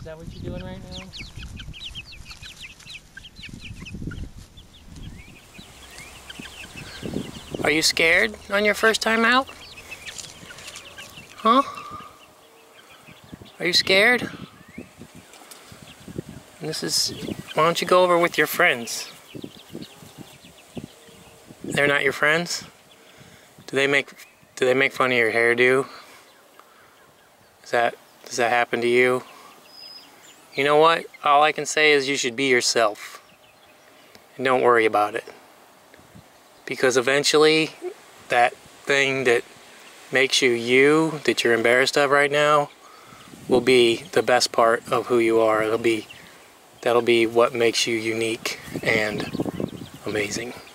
that what you're doing right now? Are you scared on your first time out? Huh? Are you scared? Why don't you go over with your friends? They're not your friends? Do they make fun of your hairdo? Does that happen to you? You know what? All I can say is you should be yourself. And don't worry about it. Because eventually, that thing that makes you you, that you're embarrassed of right now, will be the best part of who you are. That'll be what makes you unique and amazing.